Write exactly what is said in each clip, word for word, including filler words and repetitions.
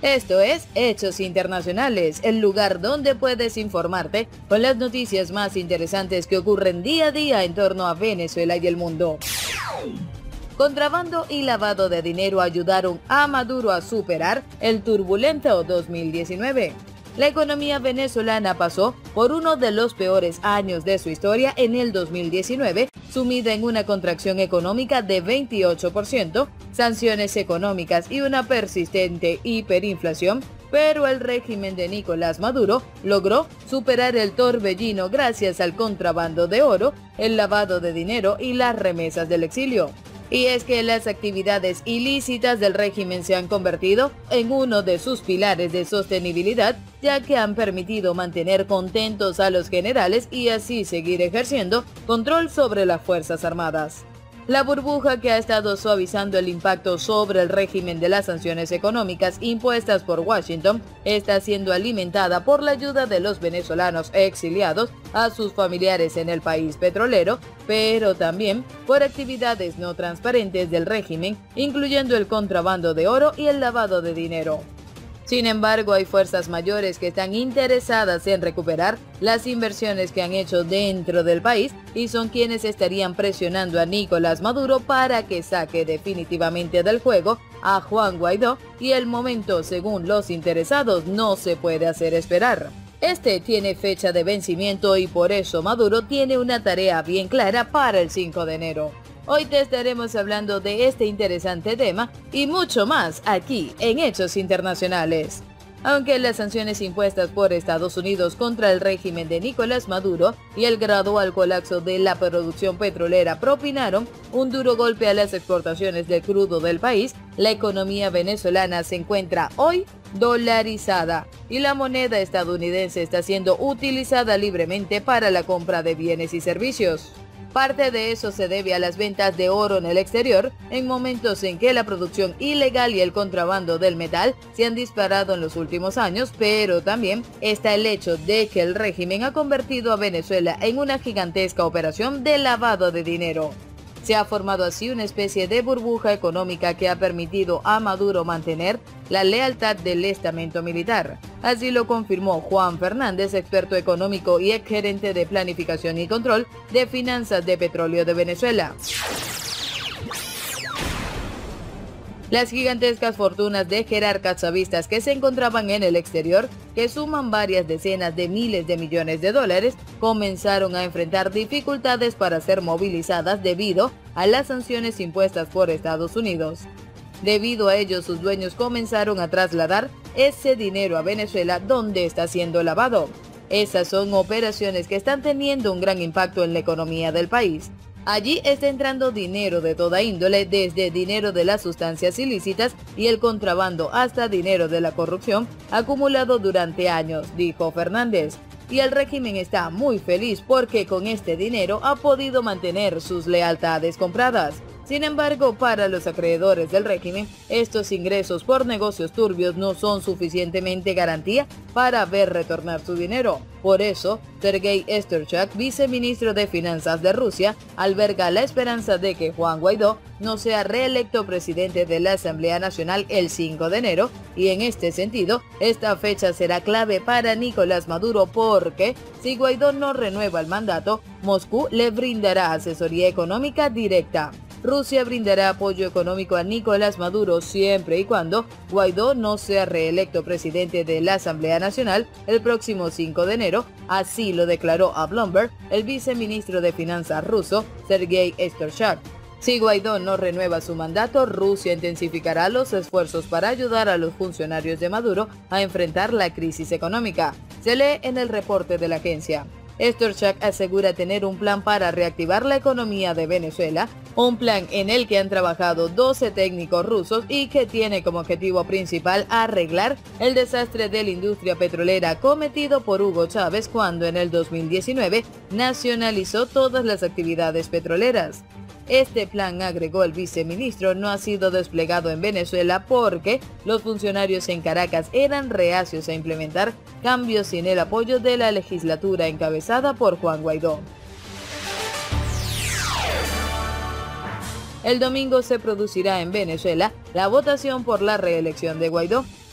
Esto es Hechos Internacionales, el lugar donde puedes informarte con las noticias más interesantes que ocurren día a día en torno a Venezuela y el mundo. Contrabando y lavado de dinero ayudaron a Maduro a superar el turbulento dos mil diecinueve. La economía venezolana pasó por uno de los peores años de su historia en el dos mil diecinueve, sumida en una contracción económica de veintiocho por ciento, sanciones económicas y una persistente hiperinflación, pero el régimen de Nicolás Maduro logró superar el torbellino gracias al contrabando de oro, el lavado de dinero y las remesas del exilio. Y es que las actividades ilícitas del régimen se han convertido en uno de sus pilares de sostenibilidad, ya que han permitido mantener contentos a los generales y así seguir ejerciendo control sobre las Fuerzas Armadas. La burbuja que ha estado suavizando el impacto sobre el régimen de las sanciones económicas impuestas por Washington está siendo alimentada por la ayuda de los venezolanos exiliados a sus familiares en el país petrolero, pero también por actividades no transparentes del régimen, incluyendo el contrabando de oro y el lavado de dinero. Sin embargo, hay fuerzas mayores que están interesadas en recuperar las inversiones que han hecho dentro del país y son quienes estarían presionando a Nicolás Maduro para que saque definitivamente del juego a Juan Guaidó, y el momento, según los interesados, no se puede hacer esperar. Este tiene fecha de vencimiento y por eso Maduro tiene una tarea bien clara para el cinco de enero. Hoy te estaremos hablando de este interesante tema y mucho más aquí en Hechos Internacionales. Aunque las sanciones impuestas por Estados Unidos contra el régimen de Nicolás Maduro y el gradual colapso de la producción petrolera propinaron un duro golpe a las exportaciones de crudo del país, la economía venezolana se encuentra hoy dolarizada y la moneda estadounidense está siendo utilizada libremente para la compra de bienes y servicios. Parte de eso se debe a las ventas de oro en el exterior, en momentos en que la producción ilegal y el contrabando del metal se han disparado en los últimos años, pero también está el hecho de que el régimen ha convertido a Venezuela en una gigantesca operación de lavado de dinero. Se ha formado así una especie de burbuja económica que ha permitido a Maduro mantener la lealtad del estamento militar. Así lo confirmó Juan Fernández, experto económico y exgerente de planificación y control de finanzas de petróleo de Venezuela. Las gigantescas fortunas de jerarcas chavistas que se encontraban en el exterior, que suman varias decenas de miles de millones de dólares, comenzaron a enfrentar dificultades para ser movilizadas debido a las sanciones impuestas por Estados Unidos. Debido a ello, sus dueños comenzaron a trasladar ese dinero a Venezuela, donde está siendo lavado. Esas son operaciones que están teniendo un gran impacto en la economía del país. Allí está entrando dinero de toda índole, desde dinero de las sustancias ilícitas y el contrabando hasta dinero de la corrupción acumulado durante años, dijo Fernández. Y el régimen está muy feliz porque con este dinero ha podido mantener sus lealtades compradas. Sin embargo, para los acreedores del régimen, estos ingresos por negocios turbios no son suficientemente garantía para ver retornar su dinero. Por eso, Sergei Sterchak, viceministro de Finanzas de Rusia, alberga la esperanza de que Juan Guaidó no sea reelecto presidente de la Asamblea Nacional el cinco de enero, y en este sentido, esta fecha será clave para Nicolás Maduro porque, si Guaidó no renueva el mandato, Moscú le brindará asesoría económica directa. Rusia brindará apoyo económico a Nicolás Maduro siempre y cuando Guaidó no sea reelecto presidente de la Asamblea Nacional el próximo cinco de enero, así lo declaró a Bloomberg el viceministro de Finanzas ruso, Sergei Sterchak. Si Guaidó no renueva su mandato, Rusia intensificará los esfuerzos para ayudar a los funcionarios de Maduro a enfrentar la crisis económica, se lee en el reporte de la agencia. Sterchak asegura tener un plan para reactivar la economía de Venezuela, un plan en el que han trabajado doce técnicos rusos y que tiene como objetivo principal arreglar el desastre de la industria petrolera cometido por Hugo Chávez cuando en el dos mil diecinueve nacionalizó todas las actividades petroleras. Este plan, agregó el viceministro, no ha sido desplegado en Venezuela porque los funcionarios en Caracas eran reacios a implementar cambios sin el apoyo de la legislatura encabezada por Juan Guaidó. El domingo se producirá en Venezuela la votación por la reelección de Guaidó.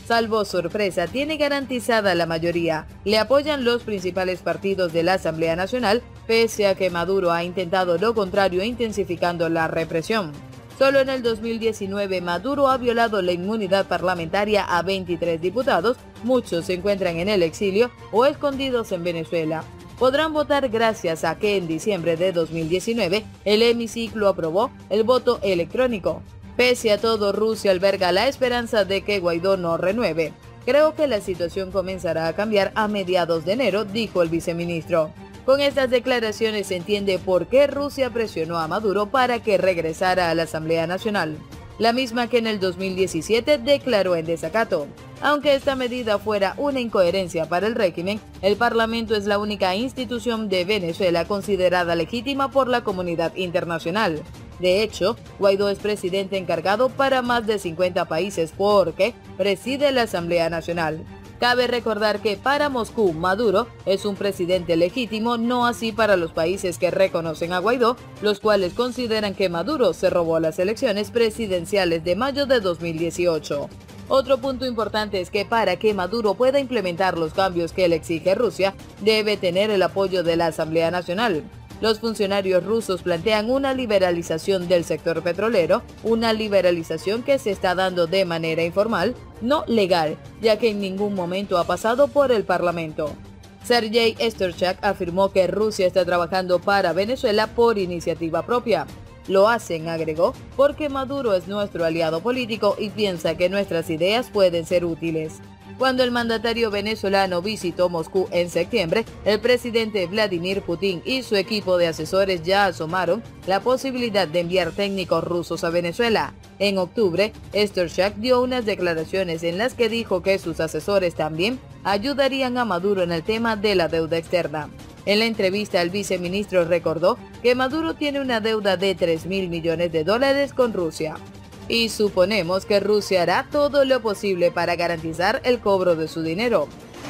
salvo sorpresa, tiene garantizada la mayoría. Le apoyan los principales partidos de la Asamblea Nacional, pese a que Maduro ha intentado lo contrario, intensificando la represión. Solo en el dos mil diecinueve, Maduro ha violado la inmunidad parlamentaria a veintitrés diputados, muchos se encuentran en el exilio o escondidos en Venezuela. Podrán votar gracias a que en diciembre de dos mil diecinueve el hemiciclo aprobó el voto electrónico. Pese a todo, Rusia alberga la esperanza de que Guaidó no renueve. Creo que la situación comenzará a cambiar a mediados de enero, dijo el viceministro. Con estas declaraciones se entiende por qué Rusia presionó a Maduro para que regresara a la Asamblea Nacional, la misma que en el dos mil diecisiete declaró en desacato. Aunque esta medida fuera una incoherencia para el régimen, el Parlamento es la única institución de Venezuela considerada legítima por la comunidad internacional. De hecho, Guaidó es presidente encargado para más de cincuenta países porque preside la Asamblea Nacional. Cabe recordar que para Moscú, Maduro es un presidente legítimo, no así para los países que reconocen a Guaidó, los cuales consideran que Maduro se robó las elecciones presidenciales de mayo de dos mil dieciocho. Otro punto importante es que para que Maduro pueda implementar los cambios que le exige Rusia, debe tener el apoyo de la Asamblea Nacional. Los funcionarios rusos plantean una liberalización del sector petrolero, una liberalización que se está dando de manera informal, no legal, ya que en ningún momento ha pasado por el Parlamento. Sergei Storochak afirmó que Rusia está trabajando para Venezuela por iniciativa propia. Lo hacen, agregó, porque Maduro es nuestro aliado político y piensa que nuestras ideas pueden ser útiles. Cuando el mandatario venezolano visitó Moscú en septiembre, el presidente Vladimir Putin y su equipo de asesores ya asomaron la posibilidad de enviar técnicos rusos a Venezuela. En octubre, Storochak dio unas declaraciones en las que dijo que sus asesores también ayudarían a Maduro en el tema de la deuda externa. En la entrevista, el viceministro recordó que Maduro tiene una deuda de tres mil millones de dólares con Rusia. Y suponemos que Rusia hará todo lo posible para garantizar el cobro de su dinero.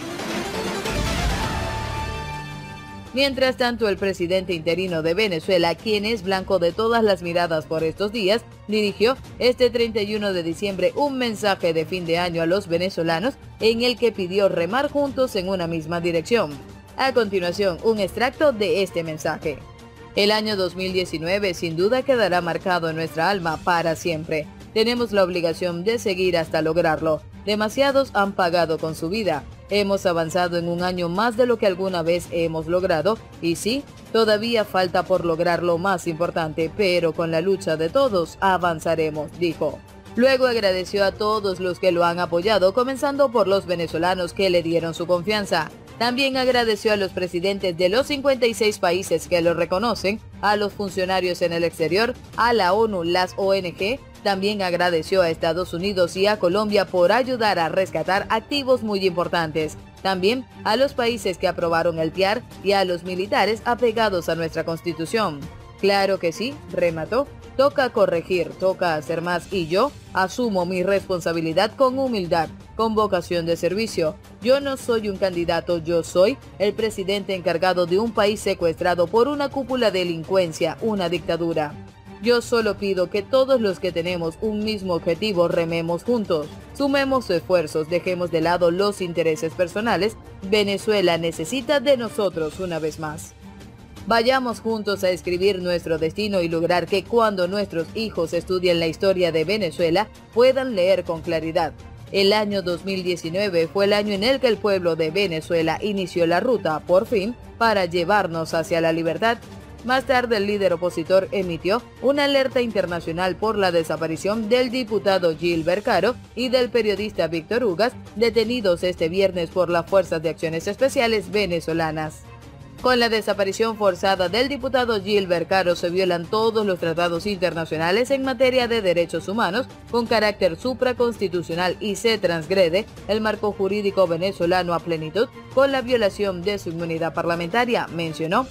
Mientras tanto, el presidente interino de Venezuela, quien es blanco de todas las miradas por estos días, dirigió este treinta y uno de diciembre un mensaje de fin de año a los venezolanos en el que pidió remar juntos en una misma dirección. A continuación, un extracto de este mensaje. El año dos mil diecinueve sin duda quedará marcado en nuestra alma para siempre. Tenemos la obligación de seguir hasta lograrlo. Demasiados han pagado con su vida. Hemos avanzado en un año más de lo que alguna vez hemos logrado y sí, todavía falta por lograr lo más importante, pero con la lucha de todos avanzaremos, dijo. Luego agradeció a todos los que lo han apoyado, comenzando por los venezolanos que le dieron su confianza. También agradeció a los presidentes de los cincuenta y seis países que lo reconocen, a los funcionarios en el exterior, a la ONU, las O N G. También agradeció a Estados Unidos y a Colombia por ayudar a rescatar activos muy importantes. También a los países que aprobaron el P I A R y a los militares apegados a nuestra Constitución. Claro que sí, remató. Toca corregir, toca hacer más y yo asumo mi responsabilidad con humildad, con vocación de servicio. Yo no soy un candidato, yo soy el presidente encargado de un país secuestrado por una cúpula de delincuencia, una dictadura. Yo solo pido que todos los que tenemos un mismo objetivo rememos juntos, sumemos esfuerzos, dejemos de lado los intereses personales. Venezuela necesita de nosotros una vez más. Vayamos juntos a escribir nuestro destino y lograr que cuando nuestros hijos estudien la historia de Venezuela puedan leer con claridad. El año dos mil diecinueve fue el año en el que el pueblo de Venezuela inició la ruta, por fin, para llevarnos hacia la libertad. Más tarde, el líder opositor emitió una alerta internacional por la desaparición del diputado Gilbert Caro y del periodista Víctor Ugas, detenidos este viernes por las Fuerzas de Acciones Especiales venezolanas. Con la desaparición forzada del diputado Gilbert Caro se violan todos los tratados internacionales en materia de derechos humanos con carácter supraconstitucional y se transgrede el marco jurídico venezolano a plenitud con la violación de su inmunidad parlamentaria, mencionó.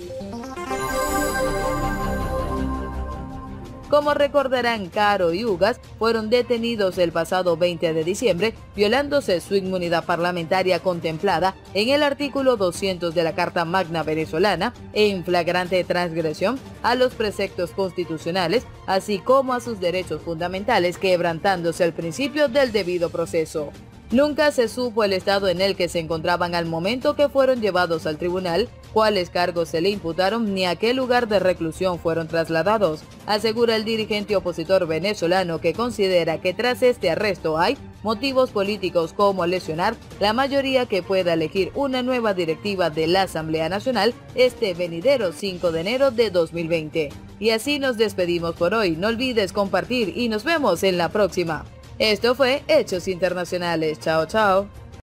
Como recordarán, Caro y Ugas fueron detenidos el pasado veinte de diciembre, violándose su inmunidad parlamentaria contemplada en el artículo doscientos de la Carta Magna venezolana, en flagrante transgresión a los preceptos constitucionales, así como a sus derechos fundamentales, quebrantándose el principio del debido proceso. Nunca se supo el estado en el que se encontraban al momento que fueron llevados al tribunal, cuáles cargos se le imputaron ni a qué lugar de reclusión fueron trasladados. Asegura el dirigente opositor venezolano que considera que tras este arresto hay motivos políticos como lesionar la mayoría que pueda elegir una nueva directiva de la Asamblea Nacional este venidero cinco de enero de dos mil veinte. Y así nos despedimos por hoy. No olvides compartir y nos vemos en la próxima. Esto fue Hechos Internacionales. Chao, chao.